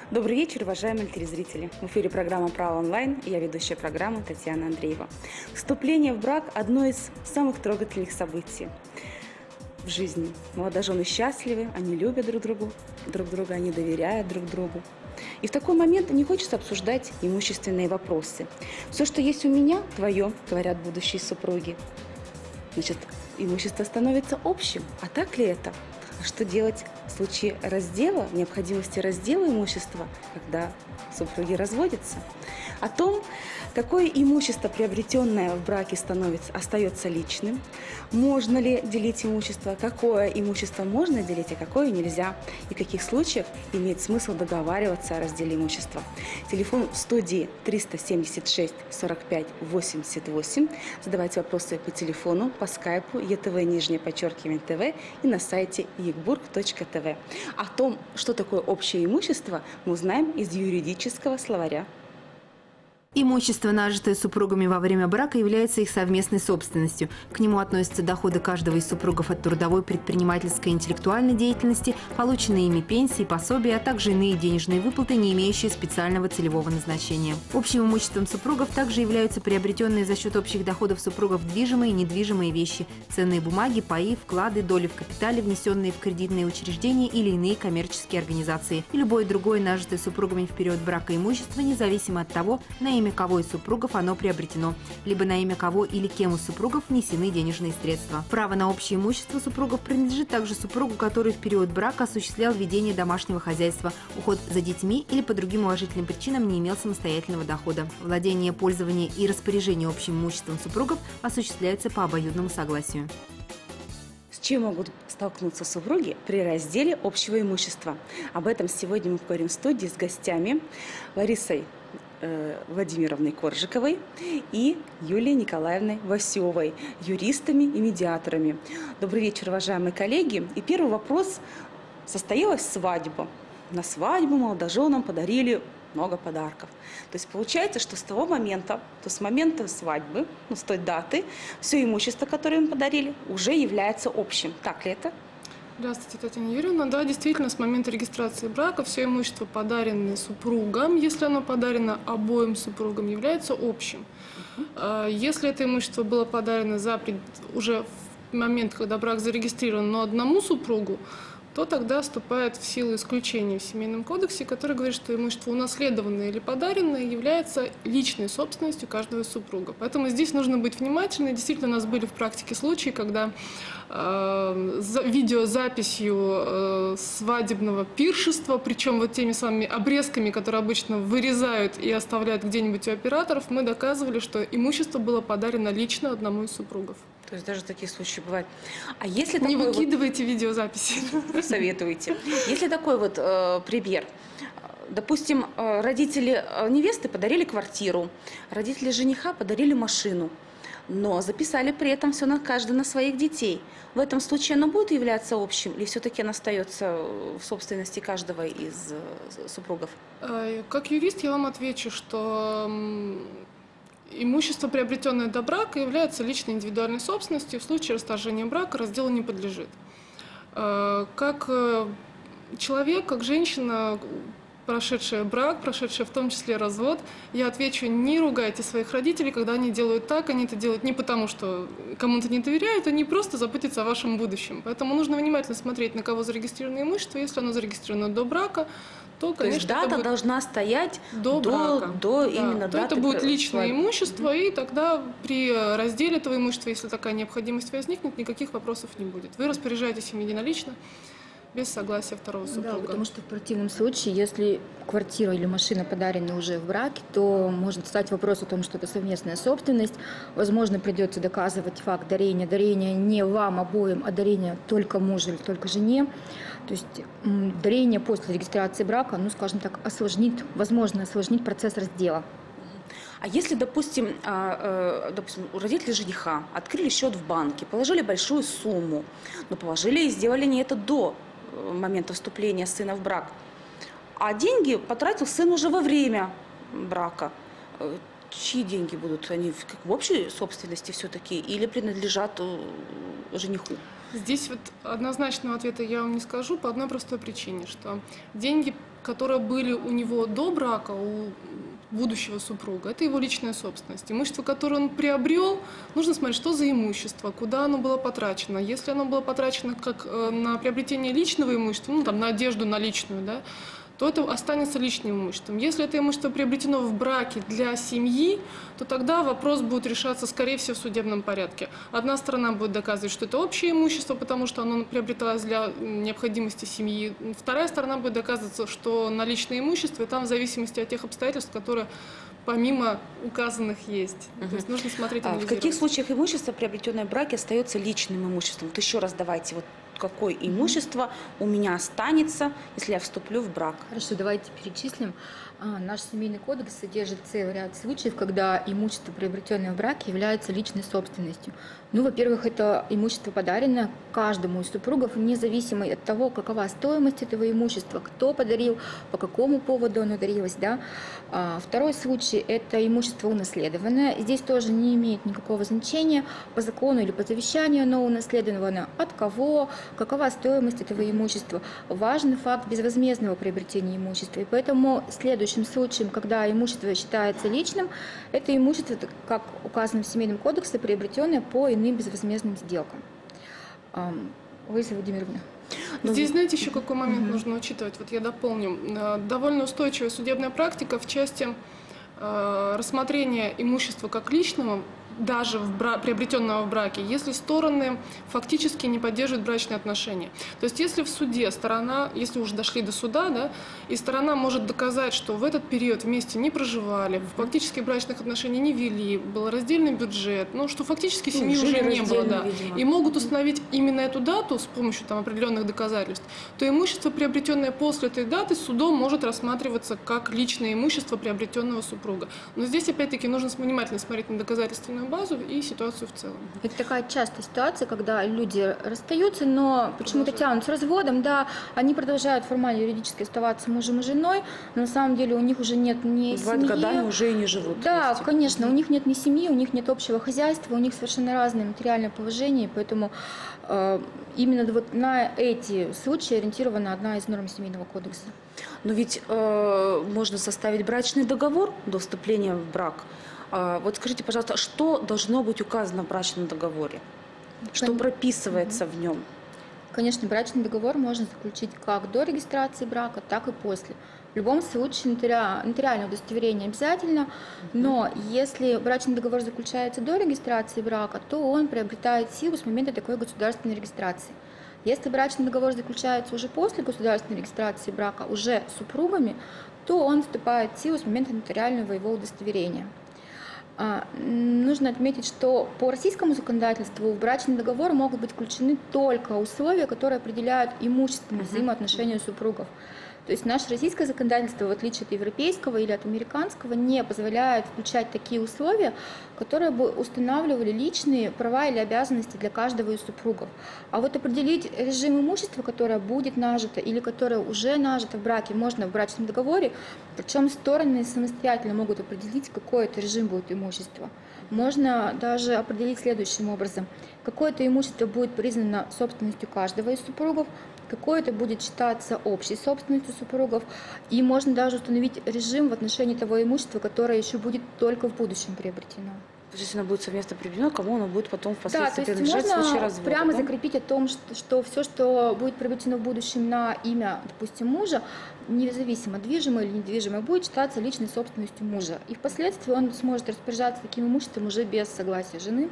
Добрый вечер, уважаемые телезрители. В эфире программа «Право онлайн» и я ведущая программы Татьяна Андреева. Вступление в брак – одно из самых трогательных событий в жизни. Молодожены счастливы, они любят друг друга, они доверяют друг другу. И в такой момент не хочется обсуждать имущественные вопросы. Все, что есть у меня, твое, говорят будущие супруги. Значит, имущество становится общим. А так ли это? Что делать в случае раздела, необходимости раздела имущества, когда супруги разводятся? О том, какое имущество, приобретенное в браке, остается личным, можно ли делить имущество, какое имущество можно делить, а какое нельзя, и в каких случаях имеет смысл договариваться о разделе имущества. Телефон в студии 376 45 88. Задавайте вопросы по телефону, по скайпу, ЕТВ_ТВ и на сайте egburg.tv. О том, что такое общее имущество, мы узнаем из юридического словаря. Имущество, нажитое супругами во время брака, является их совместной собственностью. К нему относятся доходы каждого из супругов от трудовой, предпринимательской и интеллектуальной деятельности, полученные ими пенсии, пособия, а также иные денежные выплаты, не имеющие специального целевого назначения. Общим имуществом супругов также являются приобретенные за счет общих доходов супругов движимые и недвижимые вещи, ценные бумаги, паи, вклады, доли в капитале, внесенные в кредитные учреждения или иные коммерческие организации, и любое другое нажитое супругами в период брака имущество, независимо от того, на имя кого из супругов оно приобретено, либо на имя кого или кем из супругов внесены денежные средства. Право на общее имущество супругов принадлежит также супругу, который в период брака осуществлял ведение домашнего хозяйства, уход за детьми или по другим уважительным причинам не имел самостоятельного дохода. Владение, пользование и распоряжение общим имуществом супругов осуществляется по обоюдному согласию. С чем могут столкнуться супруги при разделе общего имущества? Об этом сегодня мы поговорим в студии с гостями Ларисой Владимировной Коржиковой и Юлией Николаевной Васевой, юристами и медиаторами. Добрый вечер, уважаемые коллеги. И первый вопрос. Состоялась свадьба. На свадьбу молодоженам подарили много подарков. То есть получается, что с того момента, с момента свадьбы, с той даты, все имущество, которое им подарили, уже является общим. Так ли это? Здравствуйте, Татьяна Юрьевна. Да, действительно, с момента регистрации брака все имущество, подаренное супругам, если оно подарено обоим супругам, является общим. Если это имущество было подарено уже в момент, когда брак зарегистрирован, но одному супругу, то тогда вступает в силу исключение в Семейном кодексе, который говорит, что имущество, унаследованное или подаренное, является личной собственностью каждого из супругов. Поэтому здесь нужно быть внимательным. Действительно, у нас были в практике случаи, когда видеозаписью свадебного пиршества, причем вот теми самыми обрезками, которые обычно вырезают и оставляют где-нибудь у операторов, мы доказывали, что имущество было подарено лично одному из супругов. То есть даже такие случаи бывают. А если не выкидывайте видеозаписи. Советуете. Если такой вот пример. Допустим, родители невесты подарили квартиру, родители жениха подарили машину, но записали при этом все каждый на своих детей. В этом случае оно будет являться общим или все-таки оно остается в собственности каждого из супругов? Как юрист я вам отвечу, что имущество, приобретенное до брака, является личной индивидуальной собственностью. В случае расторжения брака разделу не подлежит. Как человек, как женщина, прошедшая брак, прошедшая в том числе развод, я отвечу: не ругайте своих родителей, когда они делают так. Они это делают не потому, что кому-то не доверяют, они просто заботятся о вашем будущем. Поэтому нужно внимательно смотреть, на кого зарегистрировано имущество. Если оно зарегистрировано до брака, то, конечно, есть дата должна стоять до брака. Именно даты. Это будет личное имущество, и тогда при разделе этого имущества, если такая необходимость возникнет, никаких вопросов не будет. Вы распоряжаетесь им единолично, без согласия второго супруга. Да, потому что в противном случае, если квартира или машина подарены уже в браке, то может встать вопрос о том, что это совместная собственность. Возможно, придется доказывать факт дарения. Дарение не вам обоим, а дарение только мужу или только жене. То есть дарение после регистрации брака, скажем так, возможно осложнить процесс раздела. А если, допустим, у родителей жениха открыли счет в банке, положили большую сумму, но положили и сделали не это до момента вступления сына в брак, а деньги потратил сын уже во время брака, чьи деньги будут? Они в общей собственности все-таки или принадлежат жениху? Здесь вот однозначного ответа я вам не скажу по одной простой причине, что деньги которые были у него до брака, у будущего супруга, это его личная собственность. Имущество, которое он приобрел, нужно смотреть, что за имущество, куда оно было потрачено. Если оно было потрачено как на приобретение личного имущества, ну, там, на одежду, на личную, да, то это останется личным имуществом. Если это имущество приобретено в браке для семьи, то тогда вопрос будет решаться, скорее всего, в судебном порядке. Одна сторона будет доказывать, что это общее имущество, потому что оно приобреталось для необходимости семьи. Вторая сторона будет доказывать, что наличное имущество, и там в зависимости от тех обстоятельств, которые помимо указанных есть. То есть нужно смотреть, в каких случаях имущество, приобретенное в браке, остается личным имуществом? Вот еще раз давайте, вот какое имущество у меня останется, если я вступлю в брак? Хорошо, давайте перечислим. Наш семейный кодекс содержит целый ряд случаев, когда имущество, приобретенное в браке, является личной собственностью. Ну, во-первых, это имущество подарено каждому из супругов, независимо от того, какова стоимость этого имущества, кто подарил, по какому поводу оно дарилось. Да? Второй случай – это имущество унаследованное. Здесь тоже не имеет никакого значения, по закону или по завещанию оно унаследовано, от кого, какова стоимость этого имущества. Важен факт безвозмездного приобретения имущества. И поэтому следующим случаем, когда имущество считается личным, это имущество, как указано в Семейном кодексе, приобретенное по иным безвозмездным сделкам. Лариса Владимировна. Здесь, знаете, еще какой момент нужно учитывать? Вот я дополню. Довольно устойчивая судебная практика в части рассмотрения имущества как личного, даже приобретенного в браке, если стороны фактически не поддерживают брачные отношения. То есть если в суде сторона, если уже дошли до суда, да, и сторона может доказать, что в этот период вместе не проживали, фактически брачных отношений не вели, был раздельный бюджет, ну что фактически семьи уже не было, да, и могут установить именно эту дату с помощью там определенных доказательств, то имущество, приобретенное после этой даты, судом может рассматриваться как личное имущество приобретенного супруга. Но здесь опять-таки нужно внимательно смотреть на доказательственную базу и ситуацию в целом. Это такая частая ситуация, когда люди расстаются, но почему-то тянут с разводом, да, они продолжают формально юридически оставаться мужем и женой, но на самом деле у них уже нет ни Бывает, семьи. годами уже и не живут. Да, вместе. конечно, у них нет ни семьи, у них нет общего хозяйства, у них совершенно разное материальное положение, поэтому именно вот на эти случаи ориентирована одна из норм Семейного кодекса. Но ведь можно составить брачный договор до вступления в брак. Вот скажите, пожалуйста, что должно быть указано в брачном договоре? Что прописывается в нем? Конечно, брачный договор можно заключить как до регистрации брака, так и после. В любом случае нотариальное удостоверение обязательно, но если брачный договор заключается до регистрации брака, то он приобретает силу с момента такой государственной регистрации. Если брачный договор заключается уже после государственной регистрации брака, уже с супругами, то он вступает в силу с момента нотариального его удостоверения. Нужно отметить, что по российскому законодательству в брачный договор могут быть включены только условия, которые определяют имущественные взаимоотношения супругов. То есть наше российское законодательство, в отличие от европейского или от американского, не позволяет включать такие условия, которые бы устанавливали личные права или обязанности для каждого из супругов. А вот определить режим имущества, которое будет нажито или которое уже нажито в браке, можно в брачном договоре, причем стороны самостоятельно могут определить, какой это режим будет имущества. Можно даже определить следующим образом. Какое-то имущество будет признано собственностью каждого из супругов, какое-то будет считаться общей собственностью супругов, и можно даже установить режим в отношении того имущества, которое еще будет только в будущем приобретено. То есть оно будет совместно приобретено, кому оно будет потом впоследствии принадлежать, принадлежать в случае развода. развода. Прямо да? закрепить о том, что все, что будет приобретено в будущем на имя, допустим, мужа, независимо, движимое или недвижимое, будет считаться личной собственностью мужа. И впоследствии он сможет распоряжаться таким имуществом уже без согласия жены.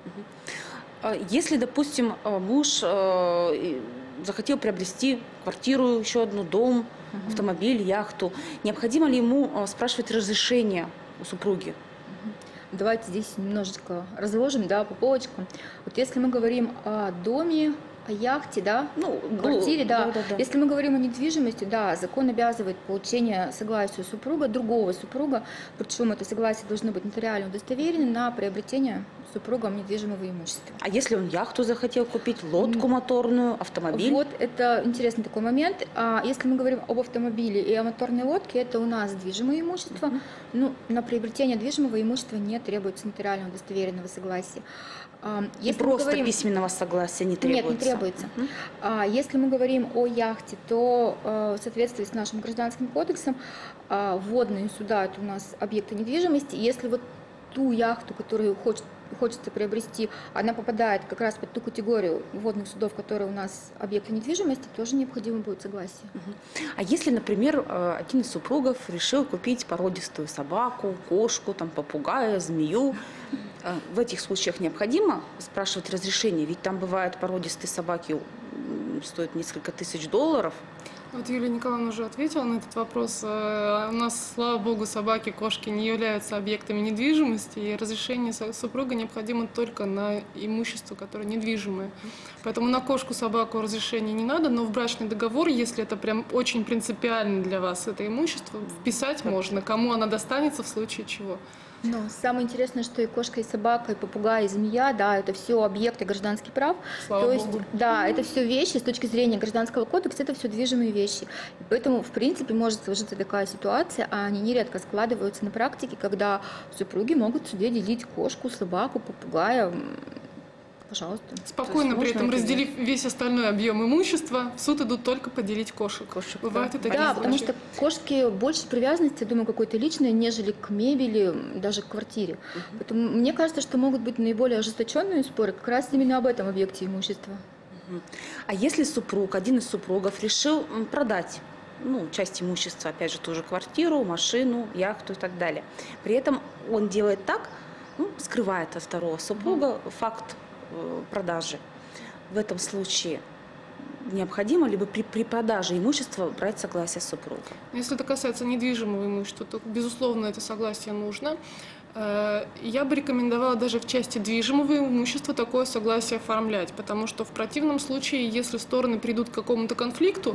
Если, допустим, муж захотел приобрести квартиру, еще одну, дом, автомобиль, яхту, необходимо ли ему спрашивать разрешение у супруги? Давайте здесь немножечко разложим, да, по полочкам. Вот если мы говорим о доме, о яхте, да, квартире, да. Если мы говорим о недвижимости, да, закон обязывает получение согласия супруга, другого супруга, причем это согласие должно быть нотариально удостоверено на приобретение супругом недвижимого имущества. А если он яхту захотел купить, лодку моторную, автомобиль? Вот это интересный такой момент. Если мы говорим об автомобиле и о моторной лодке, это у нас движимое имущество. Ну, на приобретение движимого имущества не требуется нотариально удостоверенного согласия. И просто письменного согласия не требуется? Нет, не требуется. А если мы говорим о яхте, то в соответствии с нашим гражданским кодексом водные суда – это у нас объекты недвижимости. Если вот ту яхту, которую хочется приобрести, она попадает как раз под ту категорию водных судов, которые у нас объекты недвижимости, тоже необходимо будет согласие. А если, например, один из супругов решил купить породистую собаку, кошку, там, попугая, змею, в этих случаях необходимо спрашивать разрешение? Ведь там бывают породистые собаки, стоят несколько тысяч долларов. Вот Юлия Николаевна уже ответила на этот вопрос. У нас, слава богу, собаки, кошки не являются объектами недвижимости, и разрешение супруга необходимо только на имущество, которое недвижимое. Поэтому на кошку, собаку разрешения не надо, но в брачный договор, если это прям очень принципиально для вас, это имущество, вписать можно, кому она достанется в случае чего. Но самое интересное, что и кошка, и собака, и попугай, и змея, да, это все объекты гражданских прав. Слава То есть, Богу. да, это все вещи с точки зрения гражданского кодекса, это все движимые вещи. И поэтому, в принципе, может сложиться такая ситуация, а они нередко складываются на практике, когда супруги могут в суде делить кошку, собаку, попугая. Пожалуйста. Спокойно, при этом разделив весь остальной объем имущества, в суд идут только поделить кошек. Бывает и такие Да, случаи. потому что кошки больше привязанности, я думаю, какой-то личной, нежели к мебели, даже к квартире. Поэтому мне кажется, что могут быть наиболее ожесточенные споры как раз именно об этом объекте имущества. А если супруг, один из супругов решил продать часть имущества, опять же, ту же квартиру, машину, яхту и так далее, при этом он делает так, скрывает от второго супруга факт продажи. В этом случае необходимо либо при продаже имущества брать согласие супруга? Если это касается недвижимого имущества, то, безусловно, это согласие нужно. Я бы рекомендовала даже в части движимого имущества такое согласие оформлять, потому что в противном случае, если стороны придут к какому-то конфликту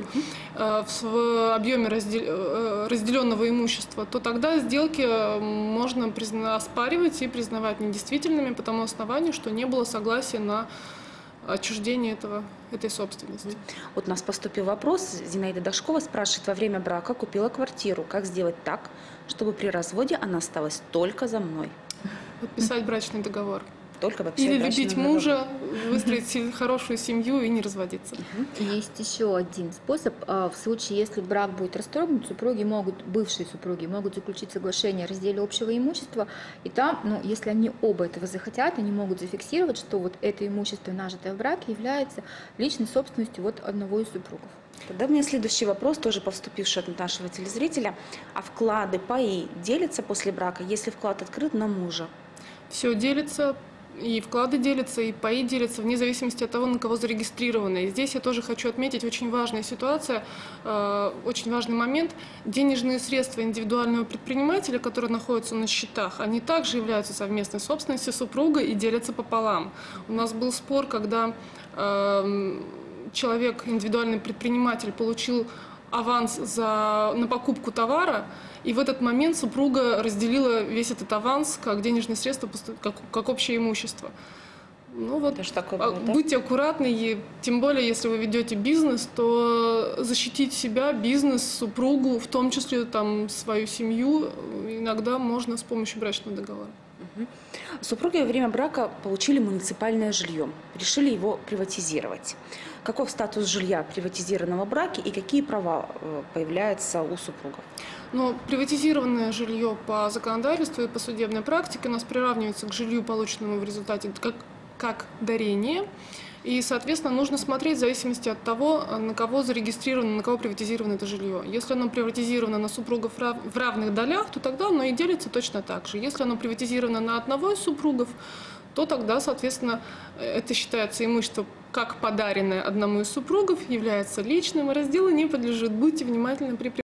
в объеме разделенного имущества, то тогда сделки можно оспаривать и признавать недействительными по тому основанию, что не было согласия на отчуждение этой собственности. Вот у нас поступил вопрос. Зинаида Дашкова спрашивает: во время брака купила квартиру. Как сделать так, чтобы при разводе она осталась только за мной? Подписать брачный договор. Только подписать Или брачный любить договор. мужа, выстроить хорошую семью и не разводиться. Есть еще один способ. В случае, если брак будет расторгнут, бывшие супруги могут заключить соглашение о разделе общего имущества. И там, если они оба этого захотят, они могут зафиксировать, что вот это имущество, нажитое в браке, является личной собственностью одного из супругов. Тогда у меня следующий вопрос, тоже поступивший от нашего телезрителя. А вклады, паи делятся после брака, если вклад открыт на мужа? Все делится. И вклады делятся, и паи делятся, вне зависимости от того, на кого зарегистрированы. И здесь я тоже хочу отметить очень важная ситуация, очень важный момент. Денежные средства индивидуального предпринимателя, которые находятся на счетах, они также являются совместной собственностью супруга и делятся пополам. У нас был спор, когда человек, индивидуальный предприниматель, получил аванс на покупку товара, и в этот момент супруга разделила весь этот аванс как денежные средства, как общее имущество. Будьте аккуратны, и тем более, если вы ведете бизнес, то защитить себя, бизнес, супругу, в том числе свою семью, иногда можно с помощью брачного договора. Супруги во время брака получили муниципальное жилье, решили его приватизировать. Каков статус жилья приватизированного в браке и какие права появляются у супругов? Приватизированное жилье по законодательству и по судебной практике у нас приравнивается к жилью, полученному в результате как дарение. И, соответственно, нужно смотреть в зависимости от того, на кого зарегистрировано, на кого приватизировано это жилье. Если оно приватизировано на супругов в равных долях, то тогда оно и делится точно так же. Если оно приватизировано на одного из супругов, то тогда, соответственно, это считается имущество как подаренное одному из супругов, является личным, и разделу не подлежит. Будьте внимательны при